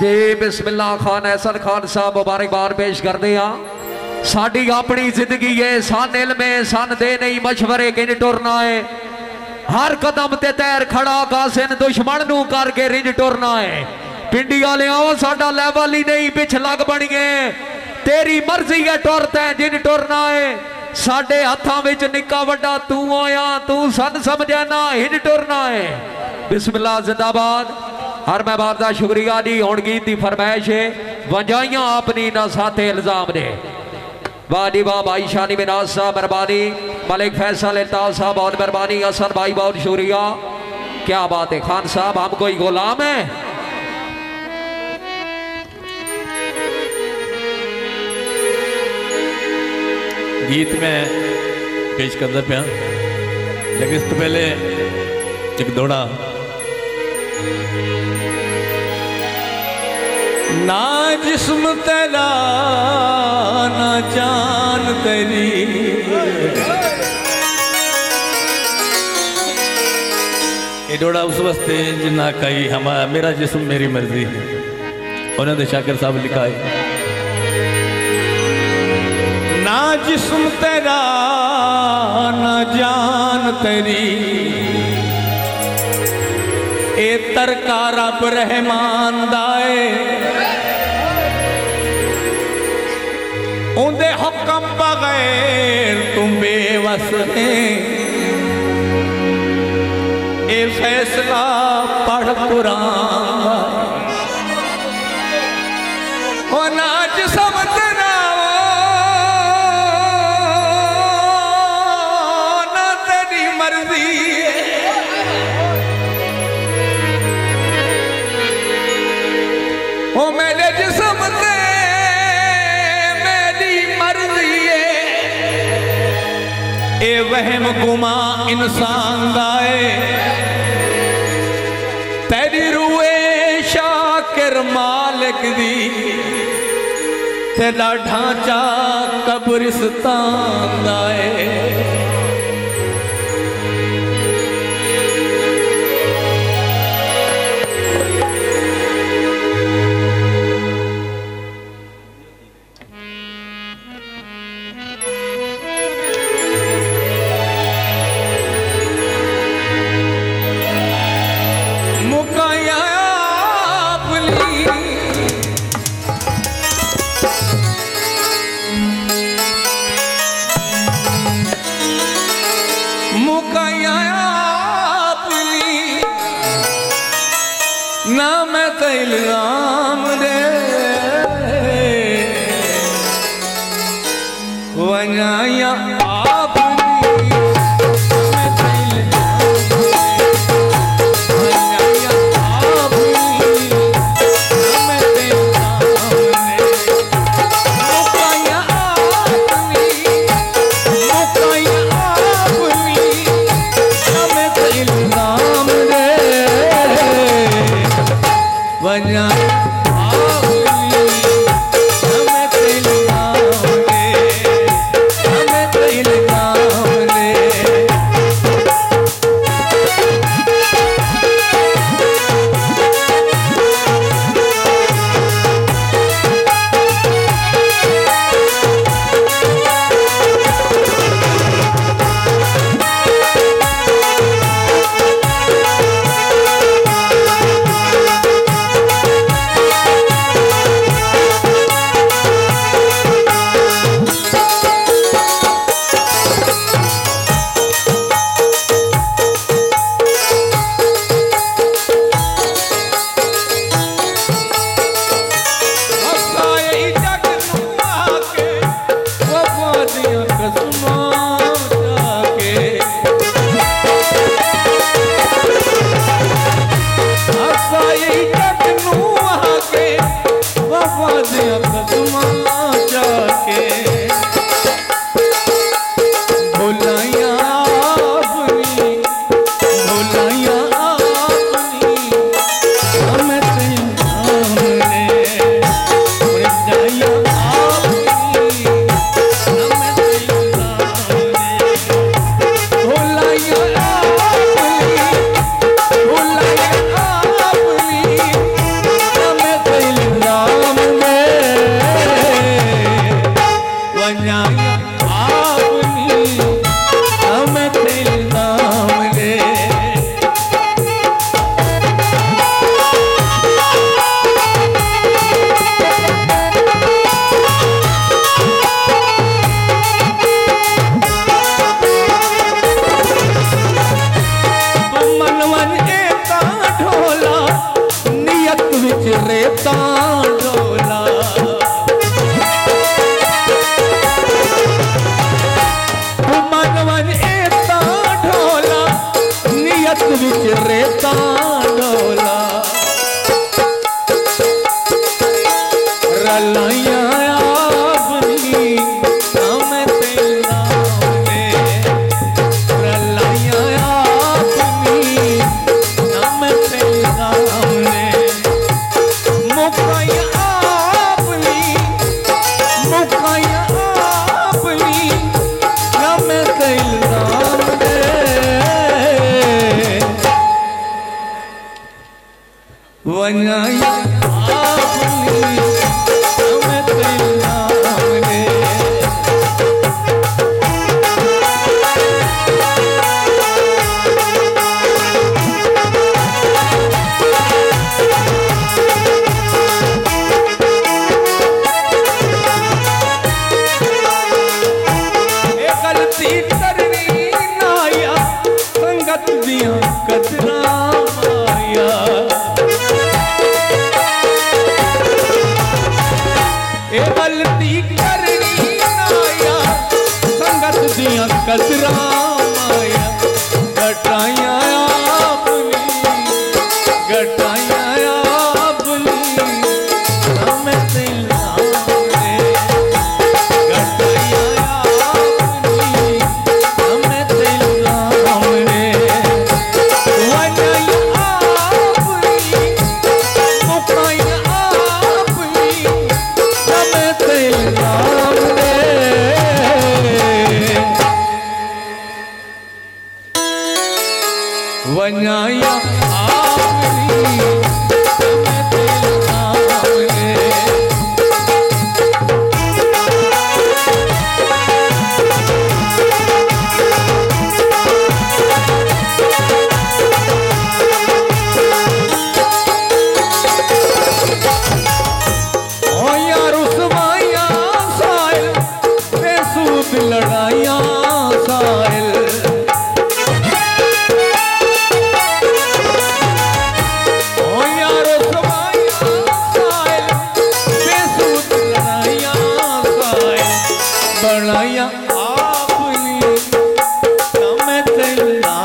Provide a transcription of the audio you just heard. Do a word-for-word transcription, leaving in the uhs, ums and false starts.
जी बिस्मिल्लाह खान ऐसन खान साहब मुबारकबाद पेश करते हैं। साड़ी अपनी जिंदगी है सन इल्म सन दे नहीं मशवरे किंज टुरना है। हर कदम ते तैर खड़ा कासिन दुश्मन नू करके रिंज टुरना है। पिंडी वाले आओ साडा लेवल ही नहीं पिछ लग बनिए तेरी मर्जी है टुरता है जिन टुरना है। साडे हत्थां विच निक्का वड्डा तू आया तू सन समझा ना हिंज टुरना है। बिस्मिल्लाह जिंदाबाद। हर मेहमान का शुक्रिया जी। हुण गीत की फरमाइश है वंजाइयां अपनी ना साथे इल्जाम ने। वाह जी वाह भाई शानी मिनाज साहब मेहरबानी। मलिक फैसल इल्ताज साहब बहुत मेहरबानी। हसन भाई बहुत शुक्रिया। क्या बात है खान साहब हम कोई गुलाम है। गीत में पेश करता पाया लेकिन इस तो पहले एक दौड़ा ना जिस्म तेरा ना जान तेरी ये दौड़ा उस वास्ते जिन्ना कही हमारा मेरा जिस्म मेरी मर्जी है। उन्होंने शाकिर साहब लिखा है ना जिस्म तेरा ना जान तेरी ए तरका रब रहमान दाए उन्दे हुक्म बगैर तुम बेवस है। ए फैसला पढ़ कुरान हो ना जिस्म तेरा ना तेरी मर्जी हो मेरे जिस्म ते मेरी मर्जी ए वहम गुमा इंसान दाए तेरी रूए शाकिर मालिक दी तेरा ढांचा कब्रिस्तान दाए। ना मैं इल्जाम दे वनाया रेता डोला मन मन एता ढोला नियत विच रेता डोला रलाइया अपनी नाम तेरा ने रलाइया अपनी नाम तेरा ने मुकाया अपनी मुकाया अपनी नाम तेरा ने वनाया कसरा माया घटाया अपनी घटाया अपनी नाम तेरा ने घटाया अपनी नाम तेरा ने वनाया अपनी मुकाया अपनी नाम तेरा ने वनाया आपनी मैं तेरा ने ओ यार उसवाया साहिल बेसूद लड़ाइया साहिल बनाया आपनी नाम तेरा